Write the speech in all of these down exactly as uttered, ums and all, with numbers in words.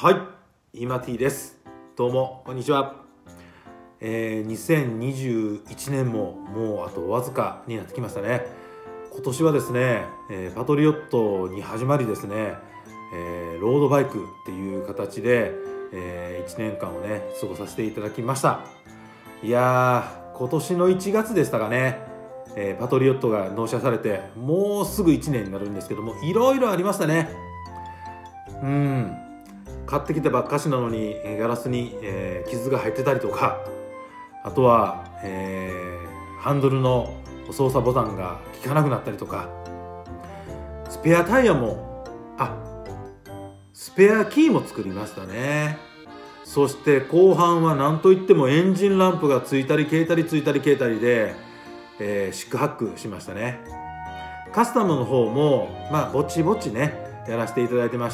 はい、イマティです。どうもこんにちは。えー、にせんにじゅういちねんももうあとわずかになってきましたね。今年はですね、えー、パトリオットに始まりですね、えー、ロードバイクっていう形で、えー、いちねんかんをね過ごさせていただきました。いやー、今年のいちがつでしたかね、えー、パトリオットが納車されてもうすぐいちねんになるんですけども、いろいろありましたね。うん買ってきたばっかしなのにガラスに、えー、傷が入ってたりとか、あとは、えー、ハンドルの操作ボタンが効かなくなったりとか、スペアタイヤもあスペアキーも作りましたね。そして後半は何といってもエンジンランプがついたり消えたりついたり消えたりで、えー、四苦八苦しましたね。カスタムの方もまあぼちぼちねやらせていただいてまして、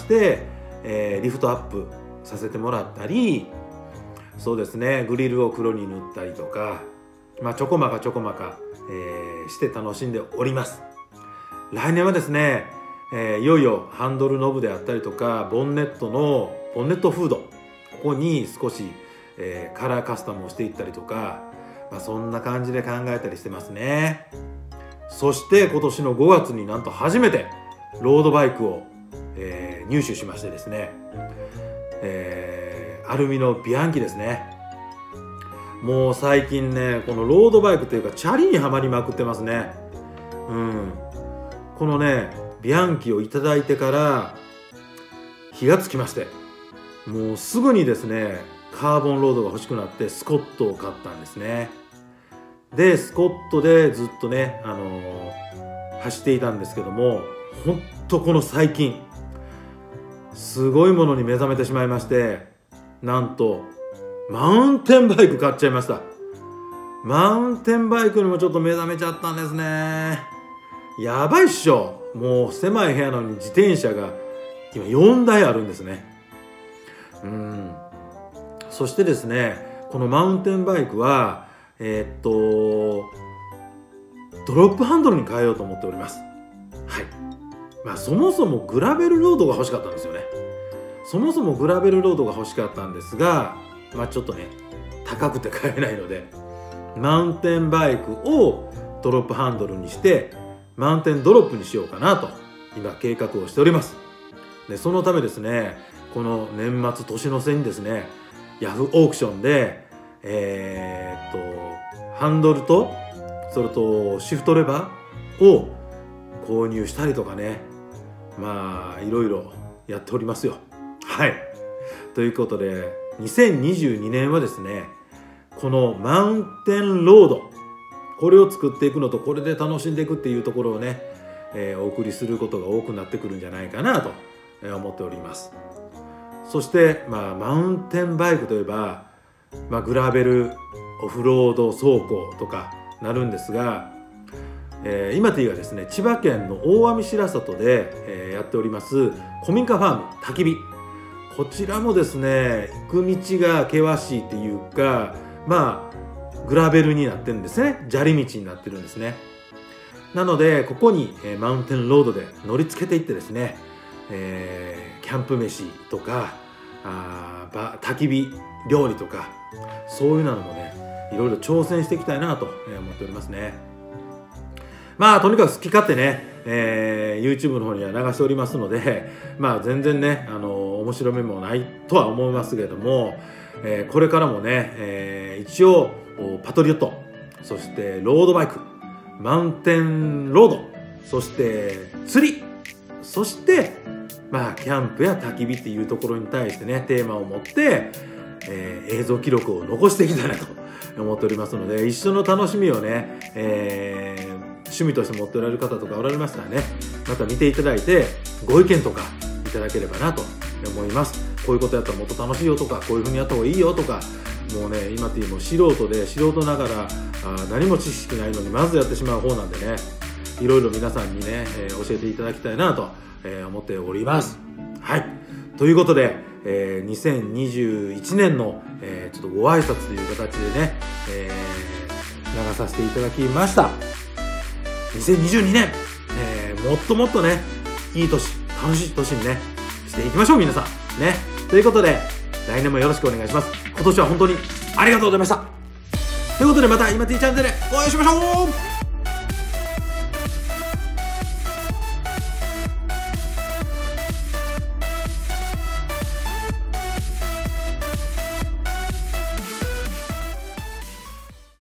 えー、リフトアップさせてもらったり、そうですね、グリルを黒に塗ったりとか、まあ、ちょこまかちょこまか、えー、して楽しんでおります。来年はですね、えー、いよいよハンドルノブであったりとかボンネットのボンネットフード、ここに少し、えー、カラーカスタムをしていったりとか、まあ、そんな感じで考えたりしてますね。そして今年のごがつになんと初めてロードバイクを、えー、入手しましてですね、えー、アルミのビアンキですね。もう最近ねこのロードバイクというかチャリにはまりまくってますね。うんこのねビアンキをいただいてから火がつきまして、もうすぐにですねカーボンロードが欲しくなってスコットを買ったんですね。でスコットでずっとね、あのー、走っていたんですけども、ほんとこの最近すごいものに目覚めてしまいまして、なんとマウンテンバイク買っちゃいました。マウンテンバイクにもちょっと目覚めちゃったんですね。やばいっしょ。もう狭い部屋なのに自転車が今よんだいあるんですね。うんそしてですね、このマウンテンバイクはえー、っとドロップハンドルに変えようと思っております。はいまあそもそもグラベルロードが欲しかったんですよね。そもそもグラベルロードが欲しかったんですが、まあちょっとね高くて買えないので、マウンテンバイクをドロップハンドルにしてマウンテンドロップにしようかなと今計画をしております。でそのためですね、この年末年の瀬にですねヤフーオークションでえー、っとハンドルとそれとシフトレバーを購入したりとかね、まあいろいろやっておりますよ。はいということでにせんにじゅうにねんはですね、このマウンテンロード、これを作っていくのとこれで楽しんでいくっていうところをね、えー、お送りすることが多くなってくるんじゃないかなと思っております。そして、まあ、マウンテンバイクといえば、まあ、グラベルオフロード走行とかなるんですが、えー、イマティがですね千葉県の大網白里で、えー、やっております古民家ファーム焚き火、こちらもですね行く道が険しいっていうか、まあグラベルになってるんですね。砂利道になってるんですね。なのでここに、えー、マウンテンロードで乗り付けていってですね、えー、キャンプ飯とかあば焚き火料理とかそういうのもねいろいろ挑戦していきたいなと思っておりますね。まあとにかく好き勝手ね、えー、YouTube の方には流しておりますので、まあ全然ねあの面白みもないとは思いますけれども、えー、これからもね、えー、一応パトリオット、そしてロードバイク、マウンテンロード、そして釣り、そしてまあキャンプや焚き火っていうところに対してねテーマを持って、えー、映像記録を残していきたいなと思っておりますので、一緒の楽しみをね、えー、趣味として持っておられる方とかおられましたらね、また見ていただいてご意見とかいただければなと思います。こういうことやったらもっと楽しいよとか、こういうふうにやった方がいいよとか、もうね今っていうも素人で素人ながらあ何も知識ないのにまずやってしまう方なんでね、いろいろ皆さんにね、えー、教えていただきたいなと、えー、思っております。はいということで、えー、にせんにじゅういちねんの、えー、ちょっとご挨拶という形でね、えー、流させていただきました。にせんにじゅうにねん、えー、もっともっとねいい年、楽しい年にねしていきましょう皆さんね。 ということで来年もよろしくお願いします。今年は本当にありがとうございました。ということでまた今 T チャンネルでお会いしましょう。